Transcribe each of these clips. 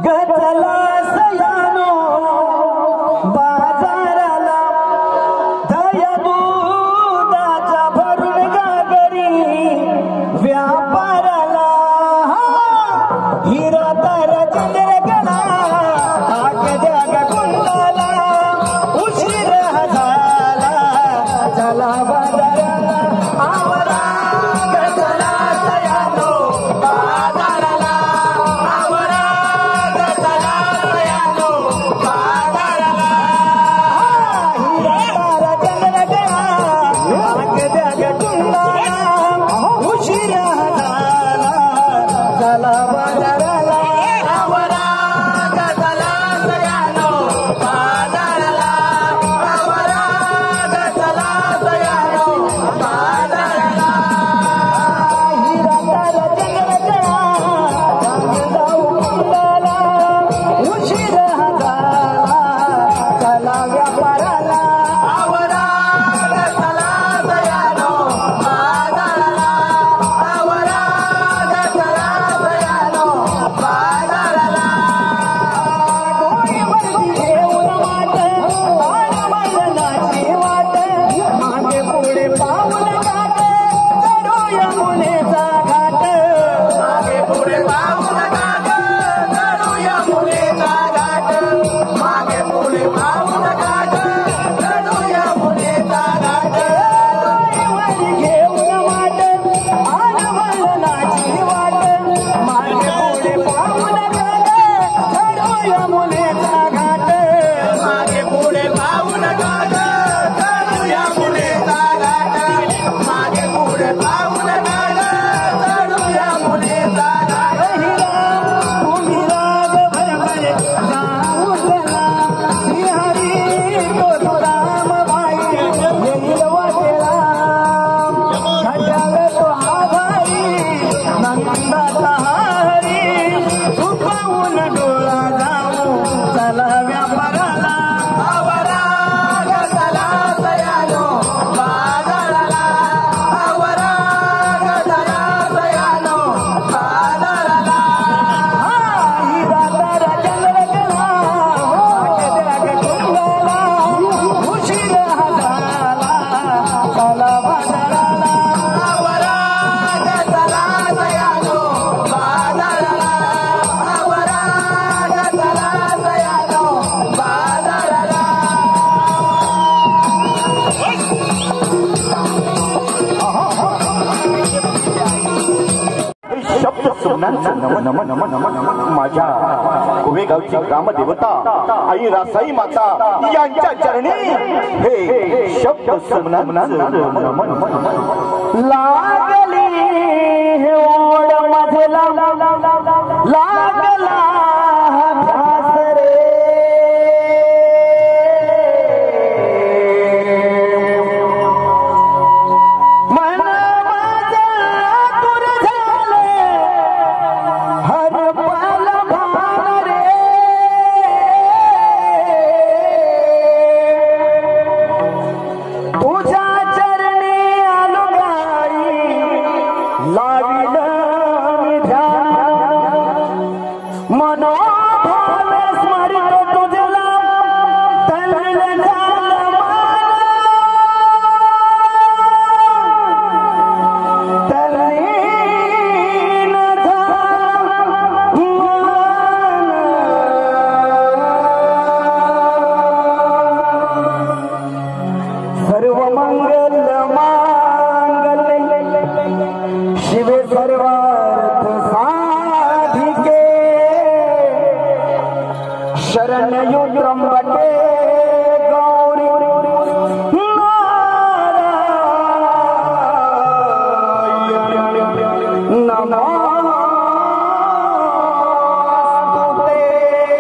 गचला सयानो बाजाराला दया दुधाच्या भरून गागरी व्यापाराला हिरा तर चंद्रकला आग कुंडाला उशीर झाला चला बाजाराला आवरा गचला सयानो बाजाराला आवरा गचला सयानो बाजाराला हिरा तर चंद्रकला आग कुंडाला उशीर झाला चला बाजाराला आवरा गचला सयानो बाजाराला आवरा गचला सयानो बाजाराला हिरा तर चंद्रकला कुंडाला उशीर झाला चला व्यापाराला आवरा गचला सयानो बाजाराला आवरा गचला सयानो बाजाराला डोळीवरती घेऊन वाट आनंदाची वाट मागे पुढे पाऊल टाक चढूया मुनेचा घाट मागे पुढे पाऊल टाक चढूया मुनेचा घाट मागे पुढे पाऊल टाक चढूया मुनेचा घाट डोळीवरती घेऊन वाट आनंदाची वाट मागे पुढे पाऊल टाक चढूया मुनेचा घाट मागे पुढे पाऊल टाक चढूया मुनेचा घाट मागे पुढे पाऊल टाक चढूया मुनेचा घाट तुम्ही राग भरभर जाऊ गेला श्रीहरी तो रामबाई येईल वाटेला घटाल तो हा भाई नंदाचा हरी झुकवून डोळा जाऊ चला व्यापाराला आवरा गचला सयानो बाजाराला आवरा गचला सयानो बाजाराला हिरा तर चंद्रकला कुंडाला उशीर झाला चला बाजाराला आवरा गचला सयानो बाजाराला आवरा गचला सयानो बाजाराला शब्द सुमनांचं नमन नमन नमन नमन नमन माझ्या कुवेगावची ग्रामदेवता आई रासाई माता यांच्या चरणी हे शब्द सुमनांचं नमन नमन नमन लागली हे ओढ मधला लागला ध्यास रे मन माझं आतुर झाले हर पल भान रे तुझ्या चरणी आलो गाई लाविलं मी ध्यान मनोभावे स्मरित तुझला तल्लीन झालं मन तल्लीन झालं मन सर्व मंगल मांगल्ये शिवे सर्वार्थ साधिके शरण्यो त्र्यंबके गौरी नारायणी नमोस्तुते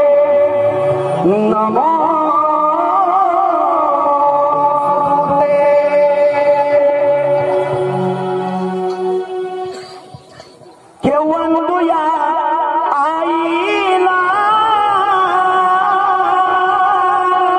केवंदुया आईला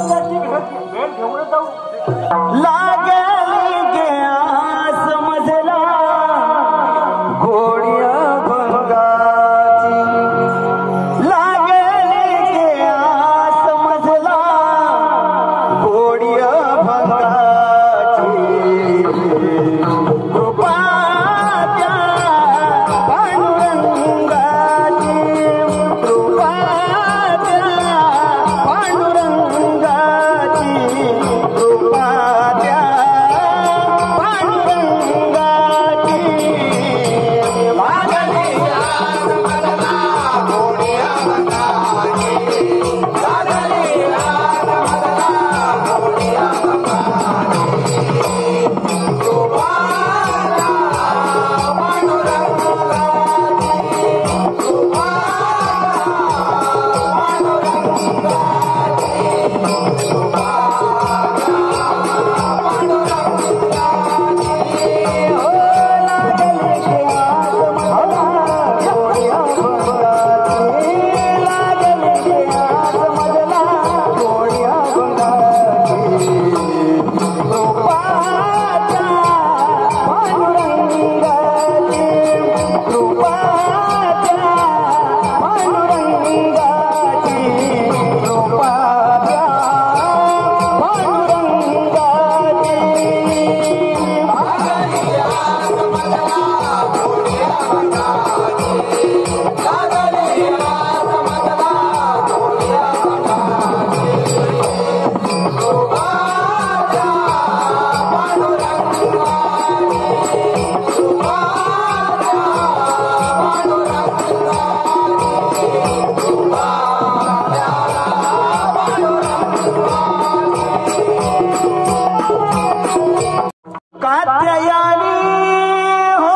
लागली गया समजला घोडिया भंगाची लागली गया समजला घोडिया भंगाची कृपा त्या पांडुरंगाची कृपा त्या पांडुरंगाची कृपा त्या पांडुरंगाची लागली समजला घोडिया भंगाची लागली समजला घोडिया कात्यायनी हो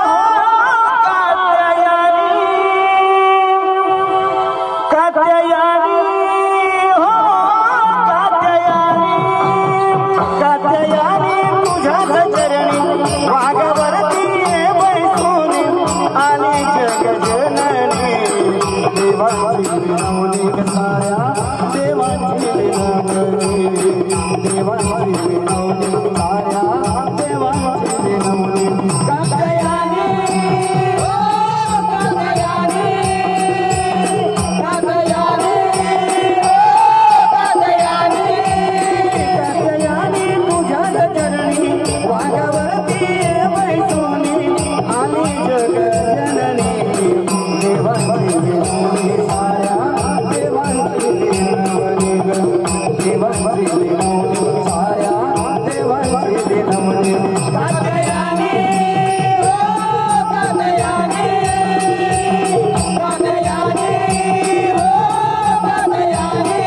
कात्यायनी हो कात्यायनी तुझ्याच चरणी वाघवरती बैसून आली जगजननी देवाची विनवणी साऱ्या देवाची विनवणी देवाची विनवणी साऱ्या देवाची विनवणी कात्यायनी हो कात्यायनी कात्यायनी हो कात्यायनी कात्यायनी तुझ्याच चरणी वाघवरती बैसून आली जगजननी देवाची विनवणी साऱ्या देवाची विनवणी देवाची विनवणी साऱ्या देवाची विनवणी कात्यायनी हो कात्यायनी कात्यायनी हो कात्यायनी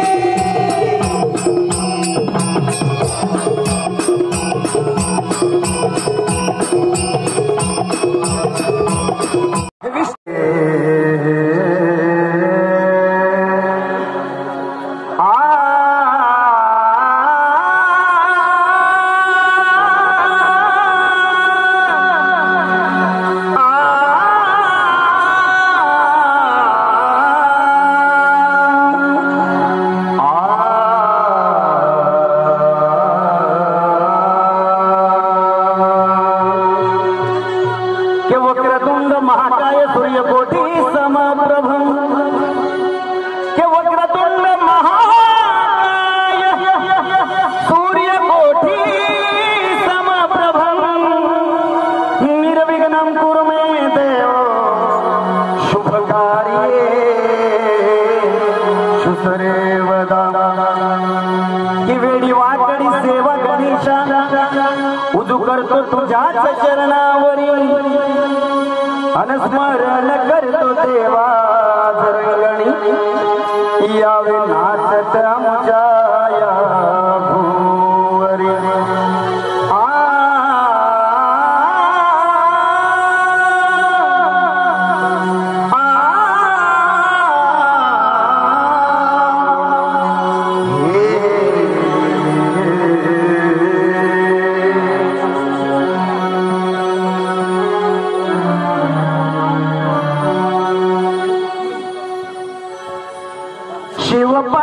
के वक्रतुंड महाकाय सूर्यकोटी समप्रभ के वक्रतुंड महाकाय सूर्यकोटी समप्रभ निर्विघ्नं कुरु मे देव शुभकार्ये सुसरेवदा की वेडी वाकडी सेवा गणेशा उजू करतो तुझ्याच चरणावरी अनुस्मरण करतो देवा जरगणी यावे नाचत आमच्या या भुवरी शिव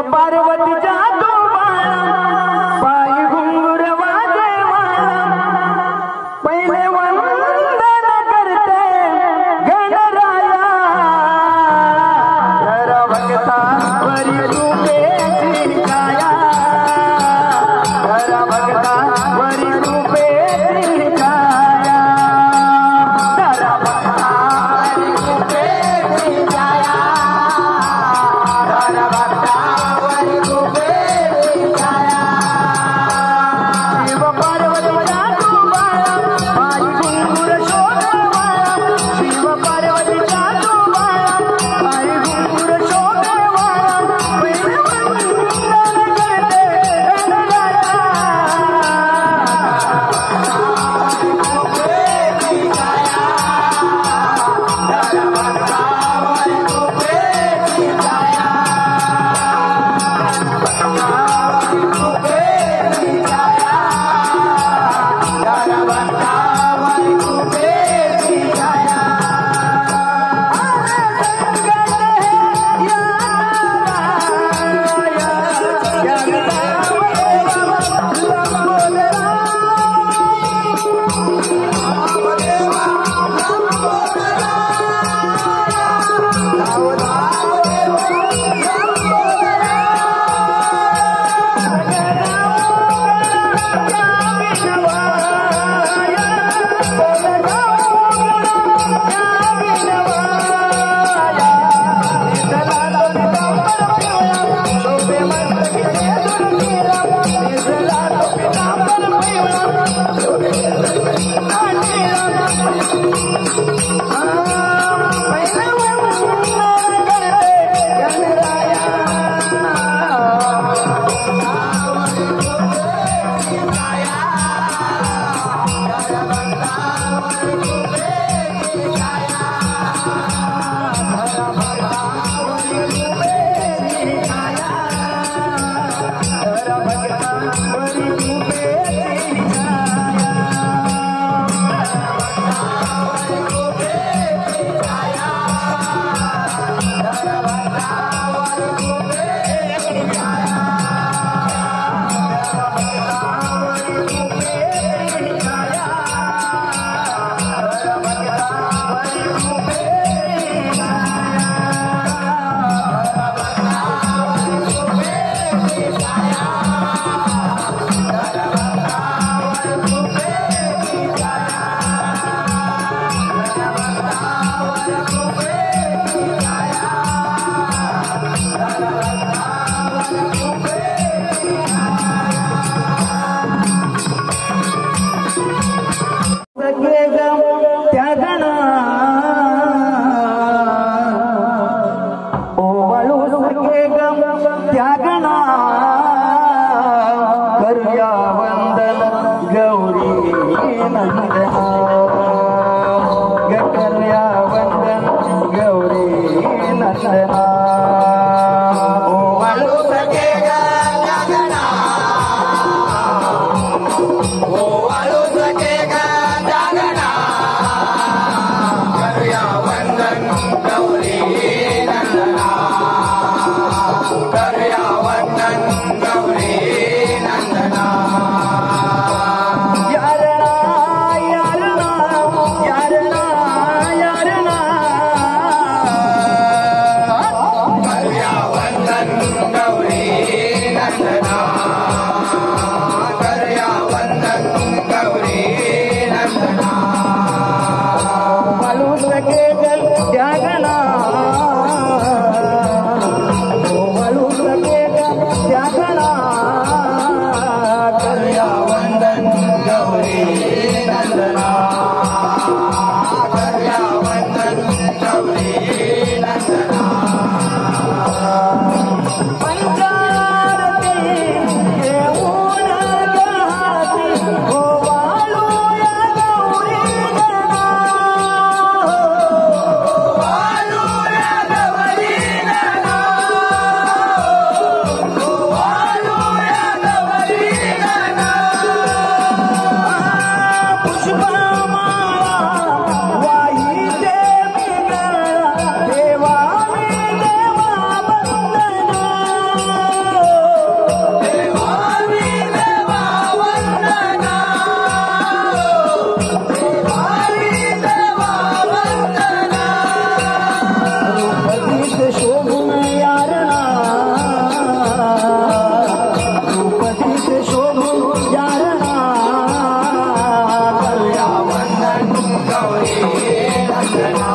पार्वतीच्या पायी घुंगुर वाजे पहिले वंदन करते गणराया धर भक्ता वरी रूपेची छाया धर भक्ता वरी रूपेची छाया धर भक्ता वरी रूपेची छाया धर भक्ता वरी रूपेची छाया शिव पार्वतीच्या पायी घुंगुर शोभवाया शिव पार्वतीच्या पायी घुंगुर शोभवाया पहिले वंदन करते गणराया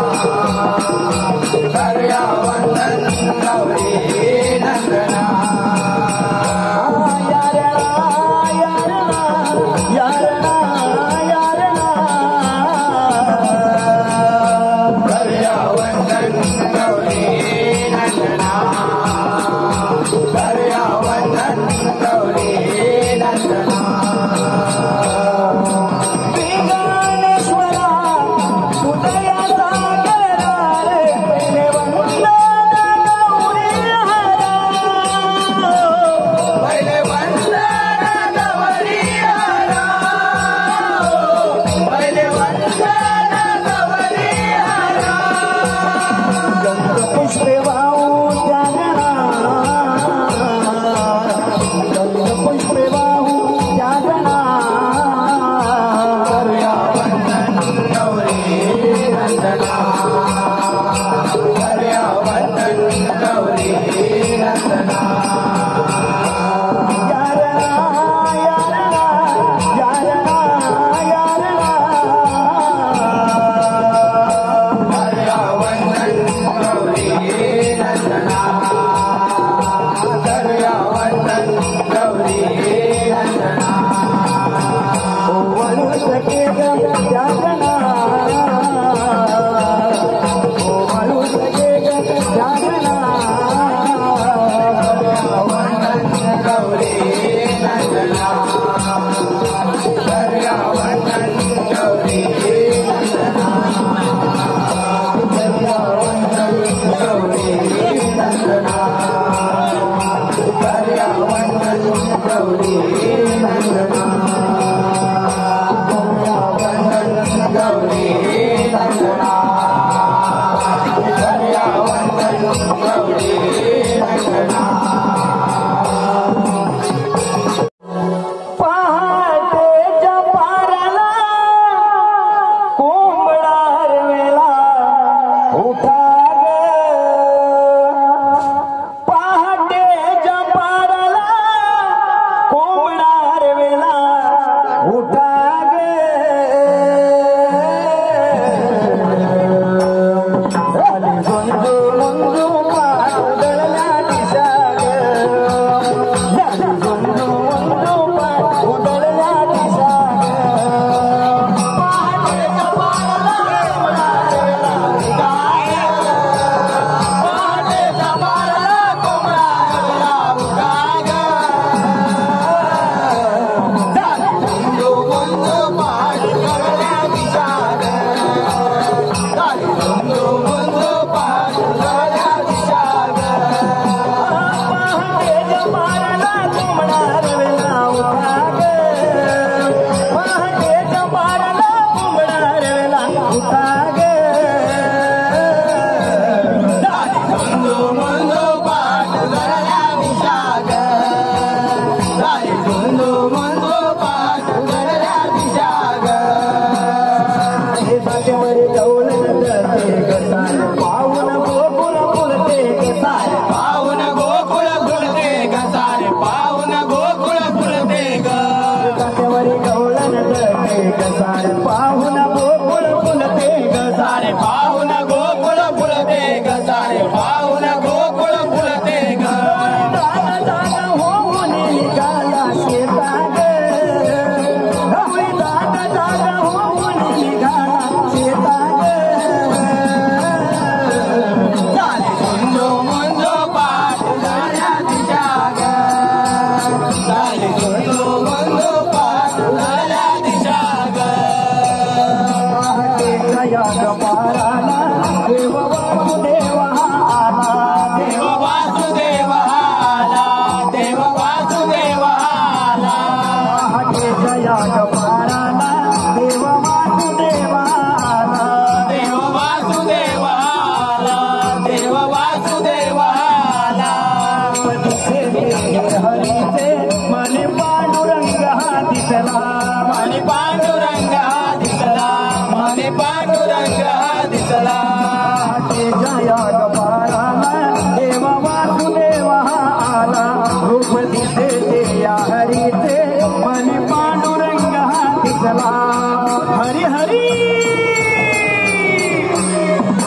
हरी हरी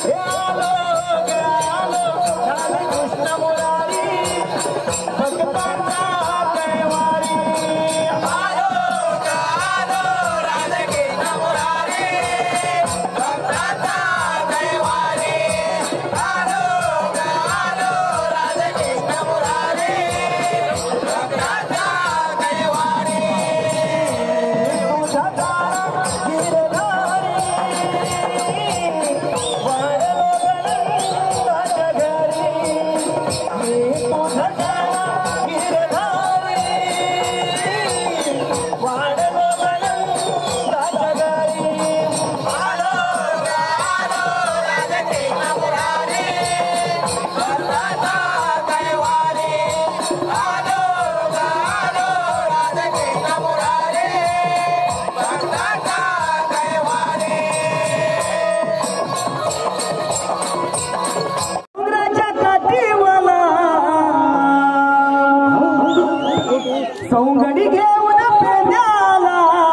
सौंगडी घेऊन पेंड्याला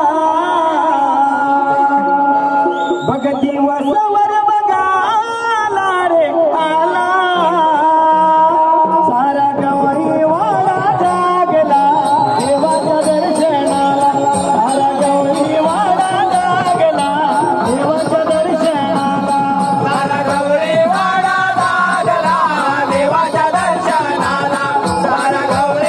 भगती वसवर बघाला रे आला सारा गवळी वाडा जागला देवाच्या दर्शनाला सारा गवळी वाडा जागला देवाच्या दर्शनाला सारा गवळी वाडा जागला देवाच्या दर्शनाला सारा गवळी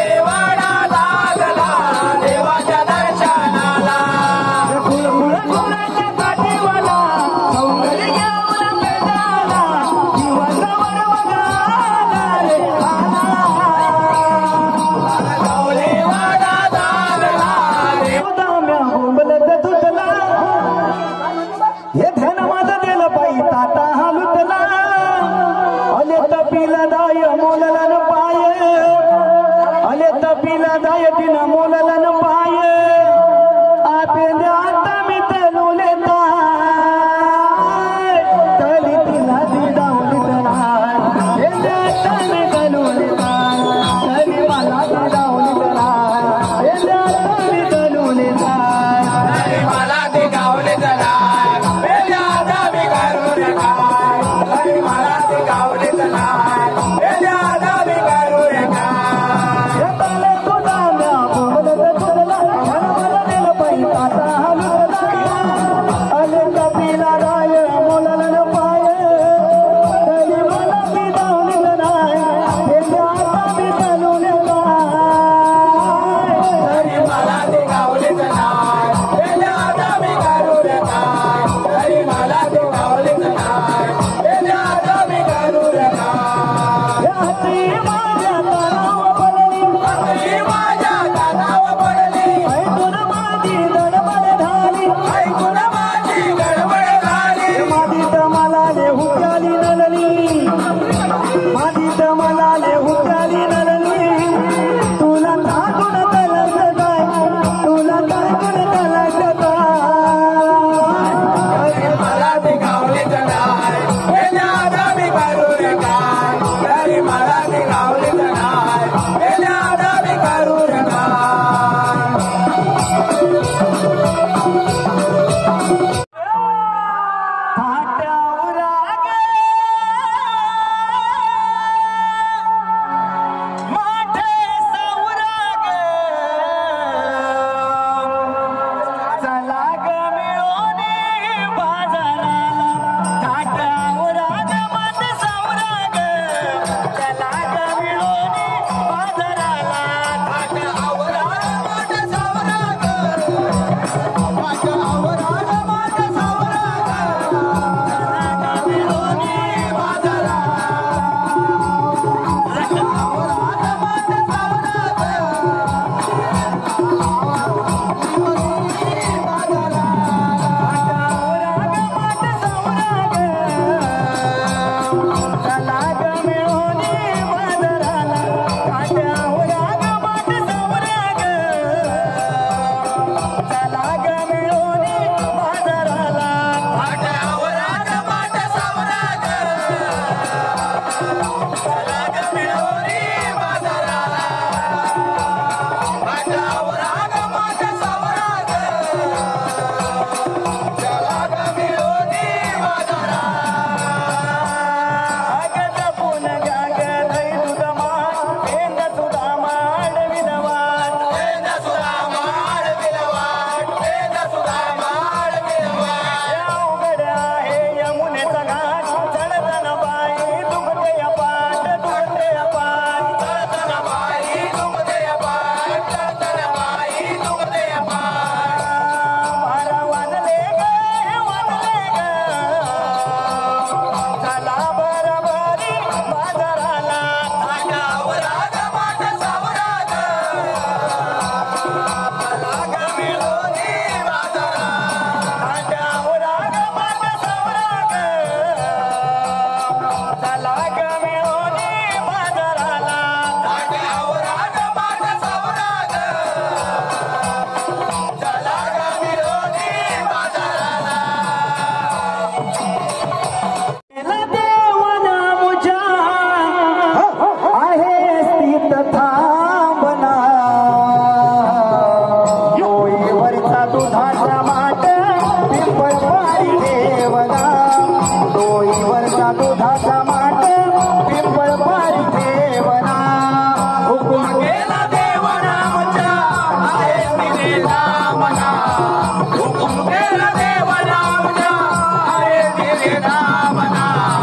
वरचा दुधाचा माठ पिंपळ पारी ठेवना हुकुम केला देवरामच्या आहे तिने नामना हुकुम केला देवरामच्या आहे तिने नामना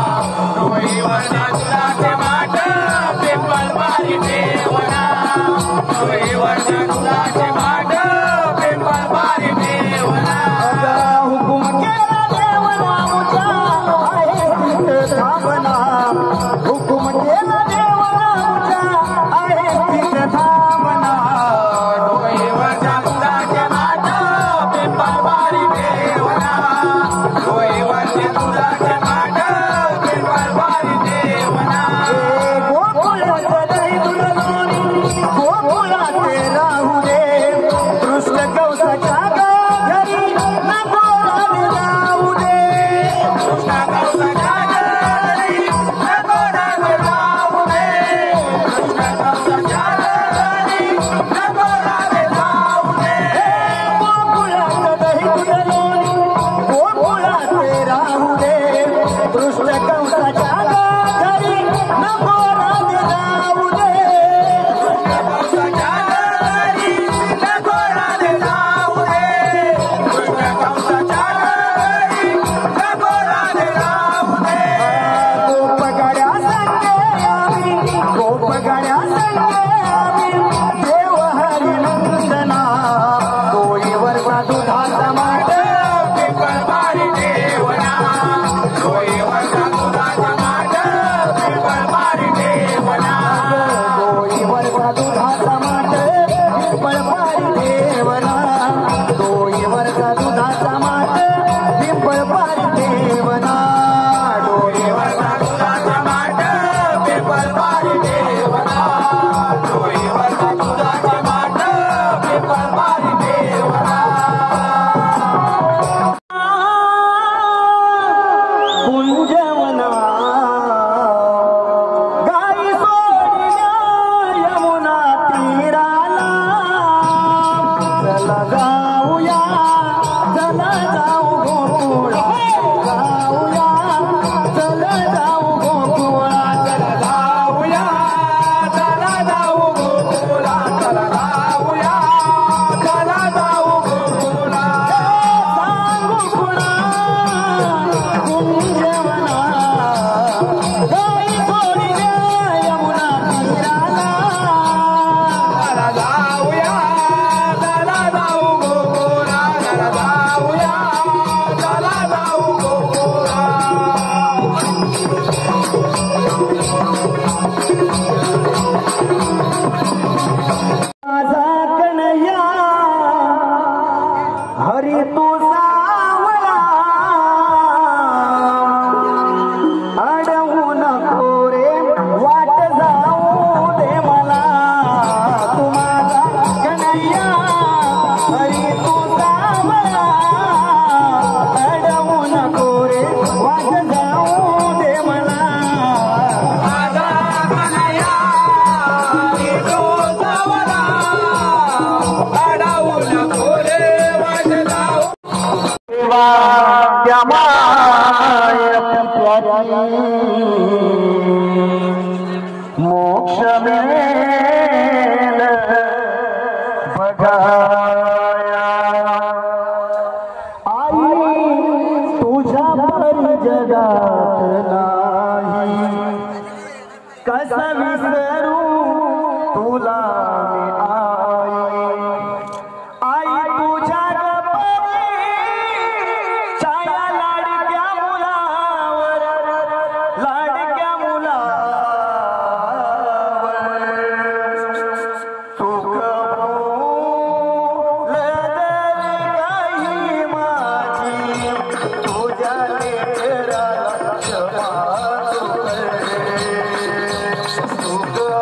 डोई वरचा दुधाचे माठ पिंपळ पारी ठेवना डोई वरचा दुधाचे माठ पिंपळ पारी ठेवना हुकुम केला देवरामच्या आहे तिने थांबना हुकुम केला देवरामच्या आहे तिने थांबना डोईवरच्या दुधाचे माठ पिंपळ पारी ठेवना डोईवरच्या दुधाचे माठ पिंपळ पारी ठेवना गोकुळाचं दही दूध लोणी गोकुळाचे राहू दे कृष्ण कौसाच्या घरी नको राधे जाऊ दे कृष्ण कौसाच्या घरी नको राधे जाऊ दे कृष्ण कौसाच्या घरी नको राधे जाऊ दे गोकुळाचं दही दूध लोणी गोकुळाचे राहू दे कृष्ण कौसाच्या घरी नको राधे जाऊ दे कृष्ण कौसाच्या घरी नको राधे जाऊ दे कृष्ण कौसाच्या घरी नको राधे जाऊ दे गोपगड्या संगे आम्ही गोपगड्या संगे आम्ही देव हरी नंदना डोईवरचा दुधाचा माठ पिंपळ पारी ठेवना डोईवरचा दुधाचा माठ पिंपळ पारी ठेवना डोईवरचा दुधाचा माठ पिंपळ पारी ठेवना डोईवरचा दुधाचा माठ पिंपळ पारी ठेवना डोईवरचा दुधाचा माठ पिंपळ पारी ठेवना डोईवरचा दुधाचा माठ पिंपळ पारी ठेवना कुंजवना गाई सोडल्या यमुना तीराला चला जाऊया चला जाऊ गोकुळा जाऊया चला जाऊ गोकुळा चला जाऊया चला जाऊ गोकुळा चला जाऊया चला जाऊ गोकुळा सांगू कुणा कुंजवना गाई सोडल्या यमुना तीराला चला जाऊया चला जाऊ गोकुळा चला जाऊया चला जाऊ गोकुळा माझा कन्हैया हरी तू सावळा अडवू नको रे वाट जाऊ दे मला तू माझा कन्हैया हरी तू सावळा अडवू नको रे वाट जाऊ दे मला माझा कन्हैया हरी तू सावळा अडवू नको रे वाट जाऊ त्या मोक्ष मिळेल बघाया आई तुझ्या परी जगात नाही कसं विसरू तुला मी आई तुझ्या गपरी छाया लाडक्या मुलावर सुख फुल दरी काही माझी तुझ्या लेकराला क्षमा कर. सुख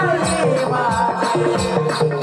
आई माझी